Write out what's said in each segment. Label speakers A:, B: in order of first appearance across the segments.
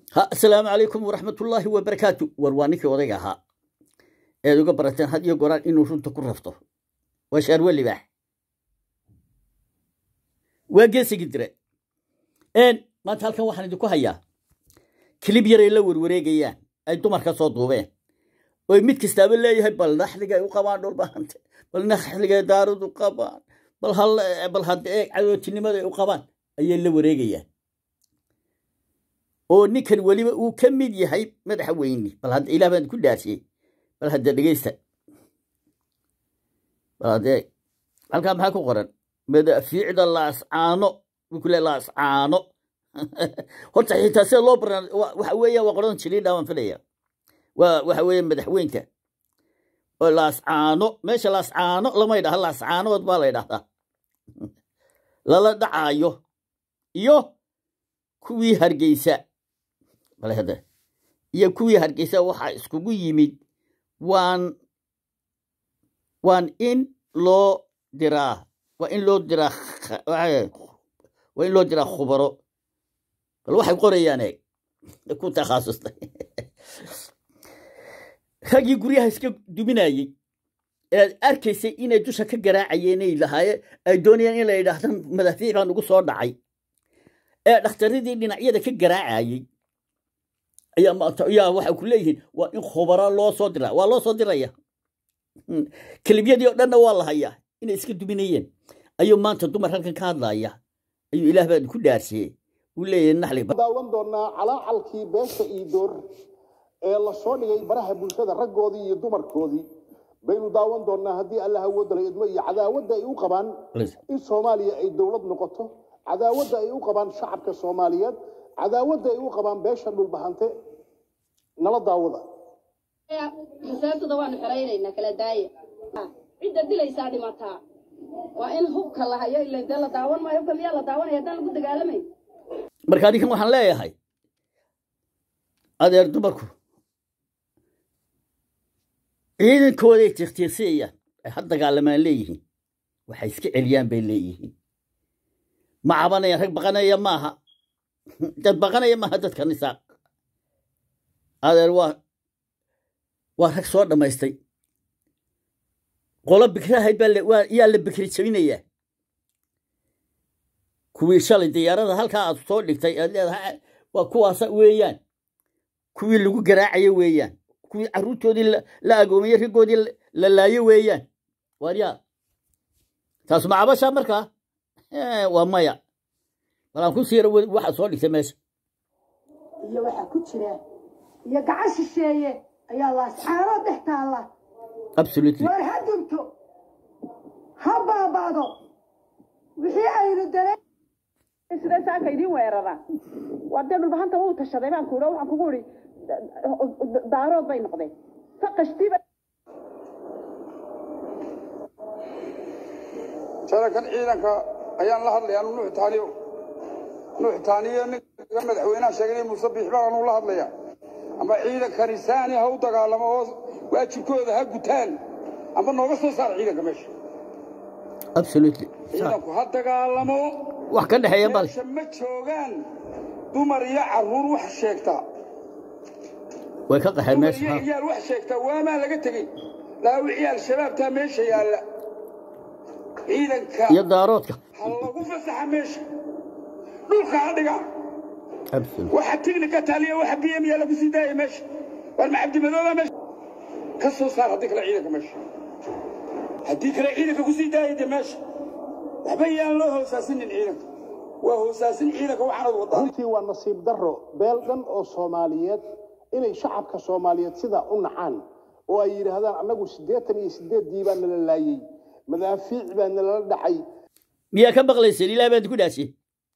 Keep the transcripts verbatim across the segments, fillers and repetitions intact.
A: ها السلام عليكم ورحمة الله وبركاته وروانك وضيعها إذا قبرتين هاد يقولان إنه شنت كرفته وشار ولي باح وقيسي قدره إن ما تهلكن waxaan idinku hayaa clip yar ee la warwareegayaan ay dumarka soo duubeen oo mid kastaba leeyahay bal naxliga ay u qabaan dhul baahante bal naxliga daaradu qabaan bal hal bal hadee cadowtinimada ay u qabaan ayay la wareegayaan oo ninkan waliba uu ka mid yahay madaxweyne bal had ilaa baan ku dhaashay bal hadda dhageysta bal hadee halka maxaa ku qoran madafiicda laascaano kule laascaano horta xitaa si loo baran waxa weeye waa qoran jiray dhawaan filaya waa waxa weeye madaxweynka oo laascaano meesha laascaano lama yidhaahdo laascaanood baa la yidhaahdaa lala dhacayo iyo kuwii hargeysa bal hada iyo kuwii hargeysa waxa iskugu yimid waan waan in loo diraa waa in loo diraa waa in loo diraa khubaro bal waxay qorayaan ee ku takhasustay ragii guryaha iska duminayay ee arkaysay inay dusha ka garaacayeen ay lahaayeen ay doonayeen in la yidhaahdo madafiic baan ugu soo dhacay ee dhakhtaradii dhinacyada ka garaacayay ayaa maanta ayaa waxa ku leeyihiin waa in khubaro loo soo diraa waa loo soo diraya kalibyadii oo dhanna waa la hayaa inay iska duminayeen ayuu maanta dumar halkan ka hadlaya ayuu ilaah baa ku dhaarsiiyay uu leeyahay naxli
B: daawan doonaa calaalkii beesha iyo door ee la soo dhigay baraha bulshada raggoodii iyo dumarkoodii baynu daawan doonaa haddii Allah awood leh idmo iyo cadaawadda ay u qabaan in Soomaaliya ay dawlad noqoto cadaawadda ay u qabaan shacabka Soomaaliyeed cadaawadda ay u qabaan beesha dhul bahante nala daawada
C: مسافة وأنا حرينا كلا داية عدة دي ليس عادي متاع وإن هو كلا هي اللي دل داون ما يبقى ميلا داون يدل قد قالمي
A: markaadi kan waxaan leeyahay adeer dumarku ciidankooda ay tiqtiiqsiyaan ay had dagaalamaan leeyihiin waxay iska celiyaan bay leeyihiin ma cabanayaan rag baqanaya maaha dad baqanaya maaha dadka nisaaq adeer waa waa rag soo dhamaystay qolo bikrahay baa waa yaa la bikri jabinaya kuwii shalay diyaarada halka aad soo dhigtay aad leedahay waa kuwaas weeyaan kuwii lagu garaacayo weeyaan kuwii caruurtoodii la agoomay rigoodii la laayo weeyaan wariya taas ma cabasha markaa ee waa maya walaan ku siiro waxa soo dhigtay meesha
D: iyo waxa ku jira iyo gacan shisheeye ayaa la saaro dhextaala
A: absolutely
D: war hadunto habaabado wixii aynu dareen
E: sida saaka idin weerara wadada dhulbahanta uu tashaday baan kuuro waxaan kugu iri daarood bay noqdeen faqashtiba
F: sharakan ciidanka ayaan la hadlayaa nuux taaniyo nuux taaniyo ninka madaxweynaha sheegay Muuse Biixi baan uu la hadlayaa ama ciidan kanisaani ha u dagaalamo oo waajibkooda ha gutaan ama nooga soo saar ciidanka meesha
A: absolutely
F: ciidanku ha dagaalamo
A: wax ka dhaxeeya bal
F: ma joogaan dumar iyo caruur wax sheegta
A: way ka qaxay meesha
F: yaal wax sheegta waa ma laga tagay laawici al-shabaab ta meesha yaala ciidanka
A: iyo daaroodka
F: hal lagu fasaxa meesha dhulka dhiga
A: absolutely
F: waxa tignika taaliya waxa biyam yaala ku sidaay meesha war ma abdi madooba meesha ka soo saar hadii kala ciidanka meesha hadii kala ciidanka ku sidaay meesha waxbayaan loo hoosaasin ciidanka waa hoosaasin ciidanka waxaan wadaa
B: runtii waa nasiib darro beel dhan oo Soomaaliyeed inay shacabka Soomaaliyeed sida u nacaan oo ay yiraahdaan anagu siddeetan iyo siddeed diibaan la laayay madaafiic baan la dhacay
A: miya ka baqlaysan ilaa baad ku dhaashay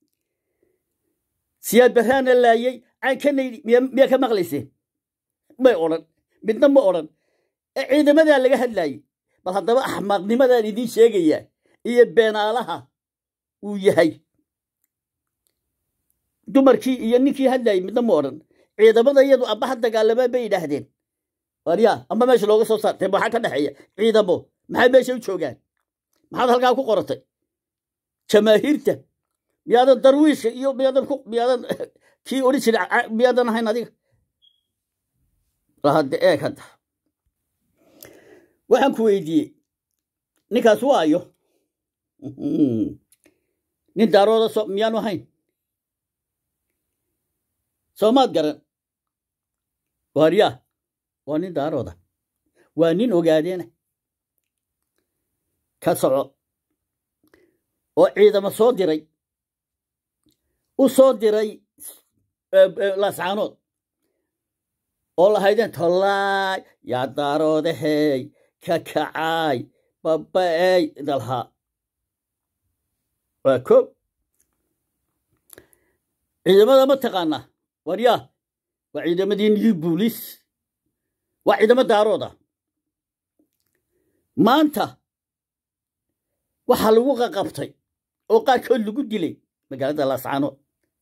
A: siyaad baraan la laayay aan ka miya ka maqlaysay may oran midna ma oran ciidamada laga hadlayay bal hadaba ahmaaqnimadan idin sheegaya iyo beenaalaha uu yahay dumarkii iyo ninkii hadlayay midna ma oran ciidamada iyadu abaha dagaalama bay yiraahdeen wariya ama meesha looga soo saartay waxa ka dhaxeeya ciidamo maxay meesha u joogaan maxaad halkaa ku qoratay jamaahiirta miyaadan darwiish iyo miyaadan ku miyaadan كي أوريش بيادنا هاي ناديك راح إيه كده وحن كويدي نكاس وايو ندارو ده صوب ميانو هاي سومات قرن واريا وانين دارو ده وانين وقادين كسعو وعيدا ما صودري وصودري لاسعانود والله هيدن طلاي يا دارو ده هي ككعاي باباي دلها وكب إذا ماذا ما تقانا وريا وإذا مدين البوليس وإذا ما دارودا ما أنت وحلوقة قبطي وقال كل قد لي مقالة الله سبحانه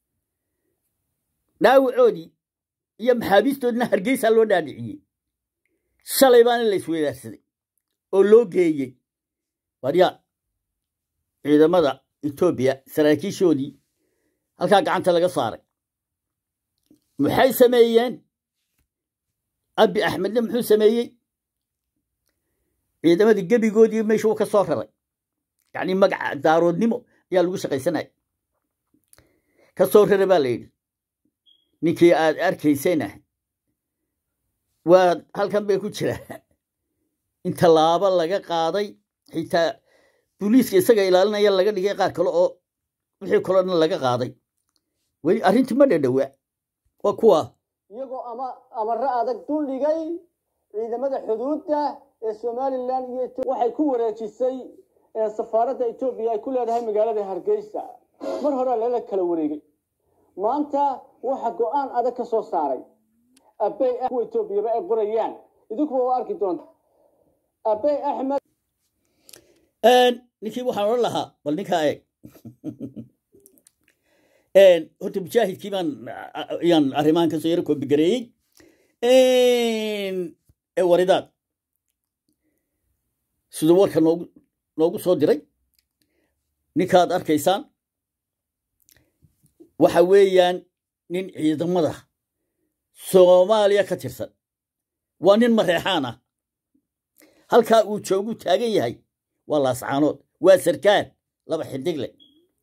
A: لا وعودي يم حابيستو النهر قيس اللو نادعي شاليبان اللي سوي ذا ولو جيجي وريا إذا ماذا إثيوبيا سراكي شودي halka gacanta laga saaray maxay sameeyeen abi axmed muxuu sameeyay ciidamadii gabigoodii meeshuu ka soo raray yani magaca daaroodnimo ayaa lagu shaqaysanay ka soo raray baa leeyahay ninkii aad arkaysayna waa halkan bay ku jira inta laaba laga qaaday xitaa booliiska isaga ilaalinaya laga dhigay qaar kale oo wixii kale laga qaaday weli arrintii ma dhadhawa waa kuwa
G: iyagoo ama amarro adag duldhigay ciidamada xuduudda ee Somaliland iyo waxay ku wareejisay safaaradda Itoobiya ay ku leedahay magaalada Hargeysa mar hore la kala wareegay maanta waxa go'aan adag ka soo saaray abay ah Itoobiya ay qorayaan idinku waa arki doonta abay Ahmed
A: een ninkii waxaan oran lahaa bal ninka eeg een horta mujaahid kiiban yaan arrimaan ka soo yar ko bigareeyay een ee waridaad sidoo warka noogu noogu soo diray ninkaad arkaysaan waxa weeyaan nin ciidamada Soomaaliya ka tirsan waa nin mareexaan ah halka uu joogu taagan yahay waa laascaanood waa sarkaan laba xidig leh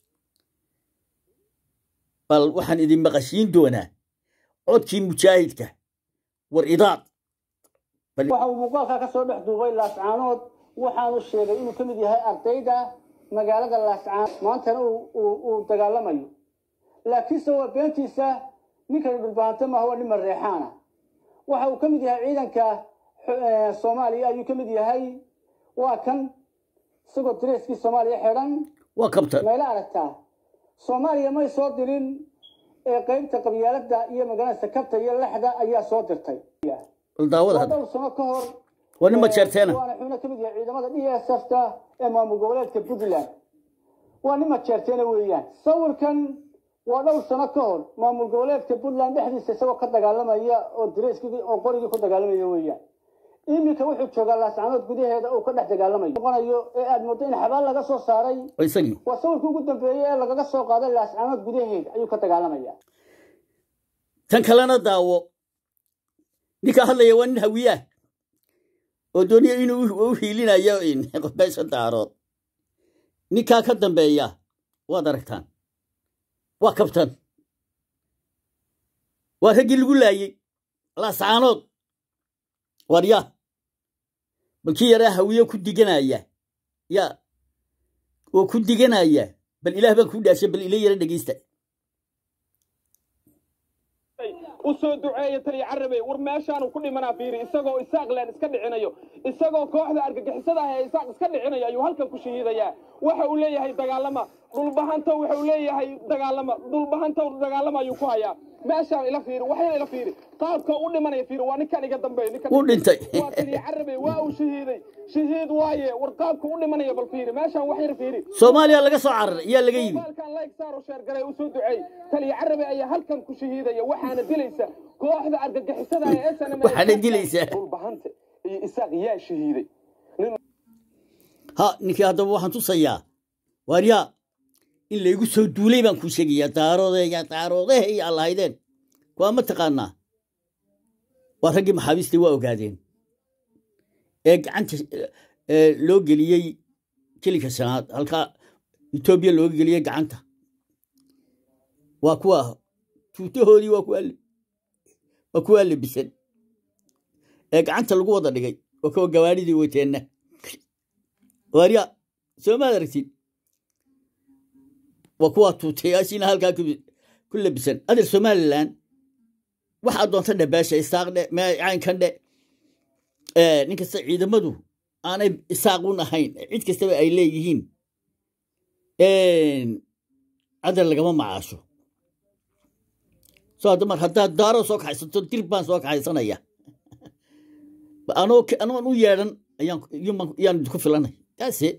A: bal waxaan idin maqashiin doonaa codkii mujaahidka war idaad
G: waxa uu muuqaalka ka soo dhex duubay laascaanood waxaanu sheegay inuu ka mid yahay ardayda magaalada laascaan maantana uu uu dagaalamayo laakiin soo beentiisa ninka dhulbaanta ma huwa nin mareexaana waxa uu ka mid yahay ciidanka Soomaaliya ayuu ka mid yahay waa kan isagoo direeskii Soomaaliya xidhan
A: waa kabtan
G: meela aragtaa Soomaaliya ma soo dirin ee qaybta qabyaaladda iyo magaalada kabta iyo laxda ayaa soo dirtay
A: daawada
G: hadda sano ka hor
A: wani ma jeerteena
G: waana xubno ka mid yahay ciidamada D S F ta ee maamul goboleedka Puntland wani ma jeerteena weeyaan sawirkan waa dhowr sano ka hor maamul goboleedka Puntland dhexdiisa isagoo ka dagaalamaya oo direeskii oo qorigii ku dagaalamaya weeyaan iminka wuxuu joogaa laascaanood gudaheeda oo ka dhex dagaalamayo qonayo ee aad moodo in xabaal laga soo saaray
A: isagii
G: waa sawirkii ugu dambeeyay ee laga soo qaaday laascaanood gudaheeda ayuu ka dagaalamaya
A: tan kalena daawo ninka hadlaya waa nin hawiya oo dooniya inuu u hiilinayo in qofaysa daarood ninka ka dambeeya waad aragtaan waa kabtan waa ragii lagu laayay laascaanood warya balkii yaraa hawiye ku diganaya ya oo ku diganaya bal ilaah baan ku dhaashay bal ilaa yara dhageysta
H: usoo duceeyo tali carabe war meeshaan ku dhimanaa fiiri isagoo isaaq leen iska dhicinayo isagoo kooxda argagixisada ah ee isaaq iska dhicinayo ayuu halkan ku shahiidaya waxa uu leeyahay dagaalama dhulbahanta waxa uu leeyahay dagaalama dhulbahanta dagaalama ayuu ku hayaa meeshaan ila fiiri waxay ila fiiri qaabka u dhimanaya fiiri waa ninkan iga dambeeyay ninkan
A: u dhintay
H: waa tali carabe waa uu shahiiday shahiid waaye war qaabka u dhimanaya bal fiiri meeshaan wax yar fiiri
A: Soomaaliya laga soo carar iyo laga yimi
H: halkan like saaro share garay u soo duceey tali carabe ayaa halkan ku shahiidaya waxaana dilaysa kooxda argagixisada ah ee sanamay
A: waxaana dilaysa
H: dhulbahanta iyo isaaq yaa shahiiday
A: ha ninkii hadaba waxaan tusayaa wariya إلا يقول سو دولي بان كوشيكي يا تارو ده يا تارو ده يا الله هيدين كوام تقانا ورقي محابيس تي واو قاعدين إيج أنت لو قليي كلي كسنات هلكا إثيوبيا لو قليي قعنتا وكوا توتهولي وكوا وكوا اللي بسن إيج أنت لقوا ده دقي وكوا جواري دي وتينا وريا سو ما درتي وكوا توتياشين هلكا كل بسن أدر سومالي لان waxaad doonta dhabaasha isaaqdhe ma caynkan dhe ee ninka ciidamadu aanay isaaqun ahayn cid kastaba ay leeyihiin een adar lagama macaasho soo dumar hadda daaro soo kaxaysato dirbaan soo kaxaysanaya anoo anoo u yeeran ayaan yaan ku filanay taasi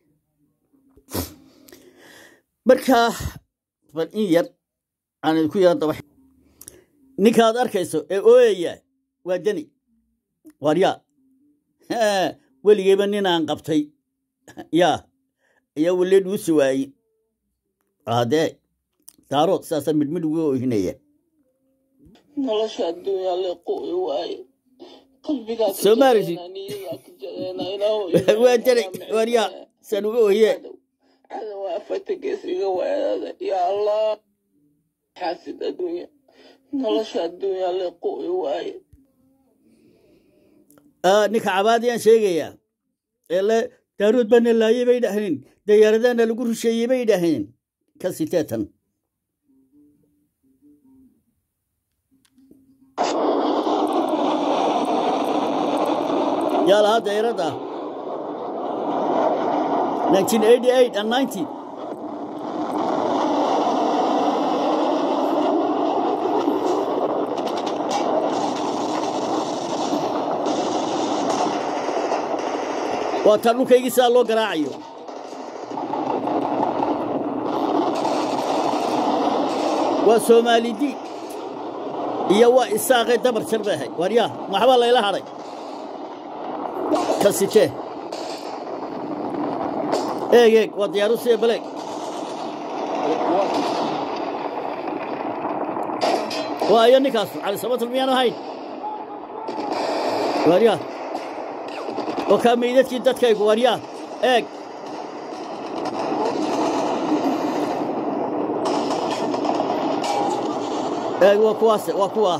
A: marka bal in yar aan ku yar daba ninkaad arkayso ee ooyaya waa dani waryaa weligeyba ninaan qabtay yaa ayaa waleed uu siwaayey adee daarood saasa midmid ugu oohinaya
I: nolosha adduunyaa la qooy waaye qalbigaa
A: Soomaalisid waa dani waryaa san ugu oohiye
I: ada waa fatagesiga waayada ya allah xaasid adduunya nolosha adduunyaa la qooy waaye
A: ah ninka cabaadiyaan sheegaya ee daarood bana laayay bay dhahdeen dayaaradana lagu rusheeyay bay dhahdeen ka siteetan yala dayrada nineteen eighty-eight and ninety واتلو كيجي سالو قراعيو وسومالي دي يوا إساقي دبر شربهي ورياه محبا الله إله علي كسيته ايه ايه وديارو سيه بلك وأيا نكاسو على سبات الميانو هاي ورياه وكاميدتك دتك ورياه اك اك وكواس وكوا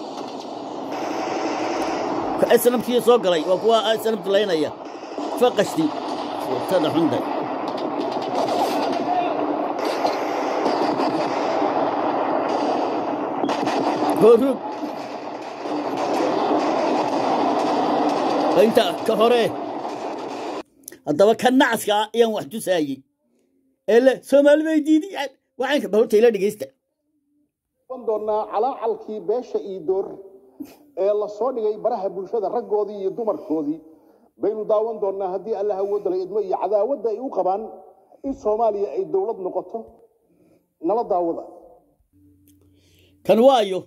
A: اسلم كي سو غلي وكوا اسلم دلينيا فقشتي تدا عندك هروب انت كهره هذا كان نعسك يوم واحد سايي الا سومال بيديدي وعينك بهوت الى دغيستا
B: doonaa calaalkii beesha iyo door ee la soo dhigay baraha bulshada raggoodii iyo dumarkoodii baynu daawan doonaa hadii Allah awood leh idmo iyo cadaawadda ay u qabaan in Soomaaliya ay dawlad noqoto nala daawada
A: kan waayo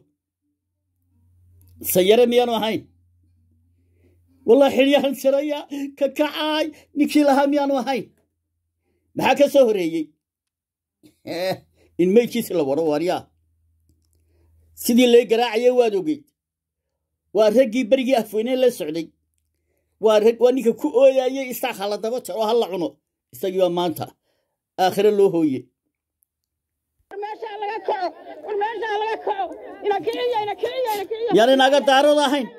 A: sayara miyanu ahayn والله حريان سريا ككعاي نكي لها ميانو هاي محاكا سهريي إن ميكيس لورو واريا سيدي اللي قراعي وادوغي وارهقي برقي أفويني اللي سعودي وارهق وانيكا كو اويا يي استاخالة دبتا وهلا عنو استاقيوا مانتا آخر اللو هوي يعني ناقا دارو دا هين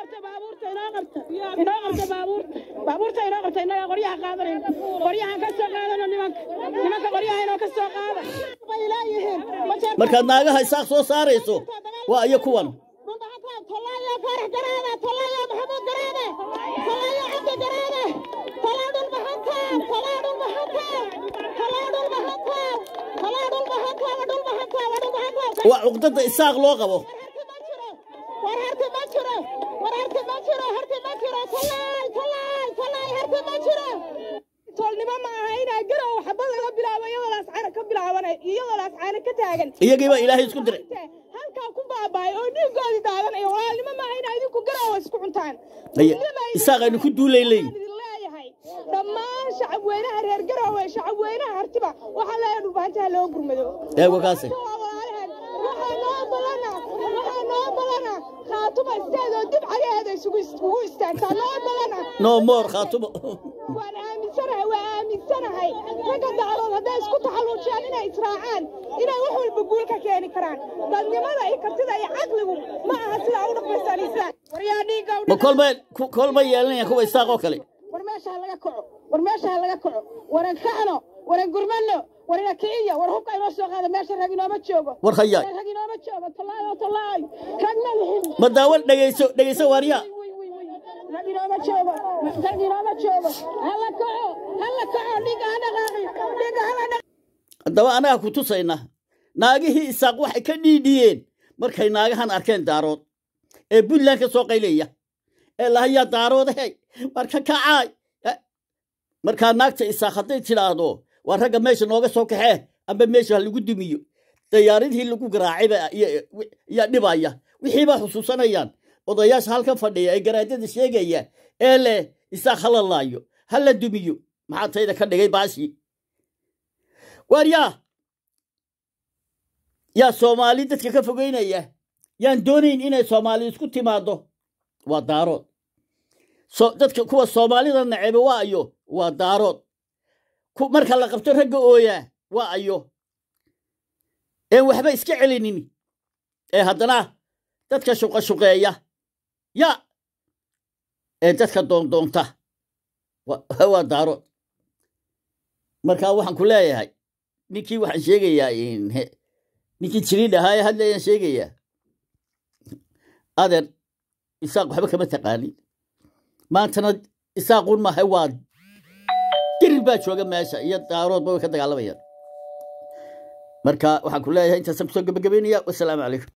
E: إناقرت بابور بابورتا إناقرت إناقا قريها قادرين قريها كسو قادرين نمك نمك قريها إناقا كسو قادر إلهيهم
A: مركز ناقا هايساق سو ساريسو وأيا كوانو
E: طلع يا فرح قرابة طلع يا محمود قرابة طلع يا عبد قرابة طلع دول محطة طلع دول محطة طلع دول محطة طلع دول محطة ودول محطة ودول محطة
A: وعقدة إساق لوغبو
E: ورهرتي ما جرى ورهرتي ما جرى هرتي ما جرى طلعي طلعي طلعي هرتي ما جرى تولني ما معاينا جرى وحبض لا بلاوي يلا اسعار كبلاونا يلا اسعار كتاغن
A: iyagiiba ilaahay isku diray
E: halka ku baabay oo dhiigoodi daadan ay walaal ma macayna idinku garaaw isku cuntaan
A: isaaqaynu ku duuleeyay
E: dhammaan shacab weynaha reer garaaw shacab shacweynaha hartiba waxaa leeyahay dhulbahantaha loo gurmado
A: ee wakaasi
E: waxaa noo balana waxaa noo balana khaatuma isteedoo dib cagaheeda isugu isugu istaagtaa noo balana
A: no more khaatuma
E: waan aaminsanahay waa aaminsanahay ragga dacalood hadday isku taxalluujiyaan inay israacaan inay wax walba guul ka keeni karaan dadnimada iyo kartida iyo caqligu ma aha sidaa u dhaqmaysaan isaan waryaa dhiigga
A: ma kolba kolba yeelanaya kuwa isaaqoo kale
E: war meesha ha laga kaco war meesha ha laga kaco waran kacno waran gurmano warina kiciya war hubka inoo soo qaada meesha rag inooma joogo
A: war hayaa
E: rag inooma joogo talaayo talaayo rag ma lihin
A: ma daawan dhageyso dhageyso waarya
E: rag inooma joogo rag inooma joogo hala kaco hala kaco dhiigga ha dhaqaaqi dhiigga ha dhaqaaqi
A: haddaba anaga ku tusayna naagihii isaaq waxay ka dhiidhiyeen markay naagahan arkeen daarood ee buntland ka soo qaylaya ee lahayaa daaroodahay marka kacaay markaa naagta isaaq hadday tidhaahdo waa ragga meesha nooga soo kaxee amba meesha ha lagu dumiyo diyaaradihii lagu garaacayba yaa dhibaya wixiibaa xusuusanayaan odayaasha halkan fadhiya ee garaadada sheegaya ee leh isaaq hala laayo hala dumiyo maxaa tayda ka dhigay baashii waaryaa yaa soomaali dadka ka fogeynaya yaan doonayn inay soomaali isku timaado waa daarood dadka kuwa soomaalida nacebe waa ayo waa daarood marka la qabto ragga ooyaa waa ayo een waxba iska celinin ee haddana dadka shuqa shuqeeya ya ee dadka doondoonta waa daarood markaa waxaan ku leeyahay ninkii waxaan sheegayaa ninkii jiriin ahaa hadlayaan sheegayaa adeer isaaq waxba kama taqaanin maantana isaaqun maahay waa dirir baa jooga meesha iyo daaroodba way ka dagaalamayaan marka waxaan ku leeyahay intaasaan kusoo gabagabaynaya wasalaamu calaykum